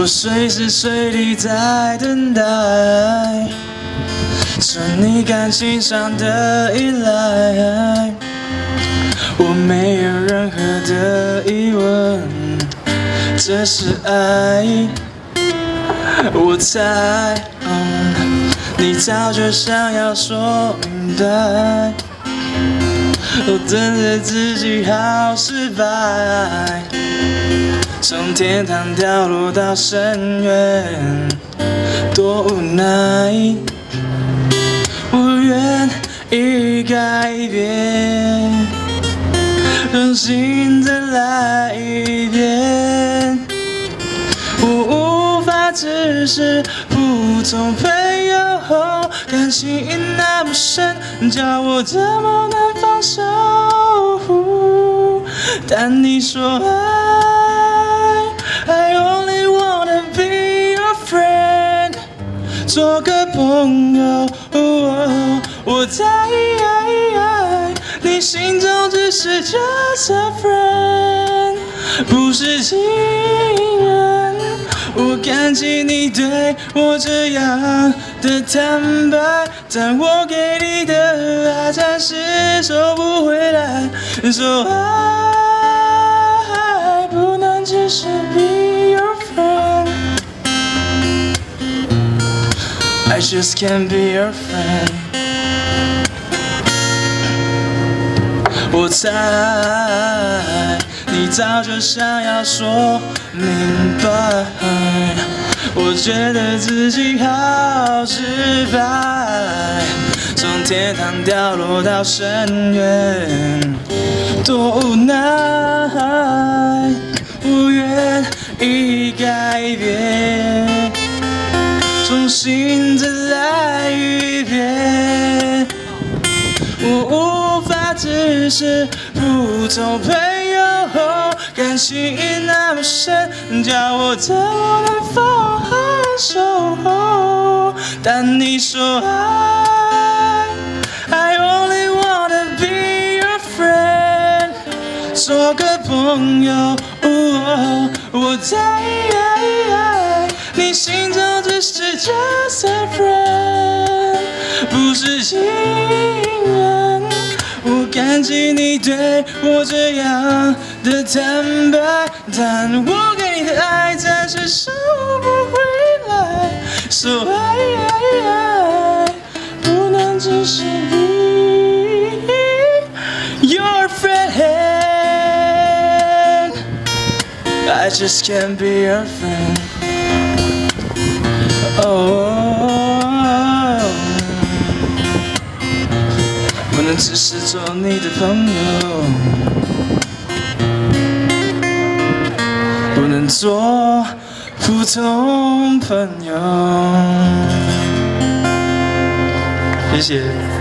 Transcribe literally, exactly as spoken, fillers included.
随时随地在等待，是你感情上的依赖。我没有任何的疑问，这是爱。我猜，嗯，你早就想要说明白，我等着自己好失败。 从天堂掉落到深渊，多无奈。我愿意改变，重新再来一遍。我无法只是普通朋友，感情那么深，叫我怎么能放手？但你说爱。 I only wanna be your friend， 做个朋友。哦、我在你心中只是 just a friend， 不是情人。我感激你对我这样的坦白，但我给你的爱暂时收不回来。说爱不能只是 be your friend， I just can't be your friend。我猜你早就想要说明白，我觉得自己好失败，从天堂掉落到深渊，多无奈。我愿意改变，重新再来一遍。我无法只是普通朋友，感情那么深，叫我怎么能放手？但你说爱 ，I only wanna be your friend， 做个朋友。哦、我在你心中只是 just a friend， 不是情人。 我感激你对我这样的坦白，但我给你的爱暂时收不回来。So I 不能只是 be your friend， I just can't be your friend。Oh。 不能只是做你的朋友，不能做普通朋友。谢谢。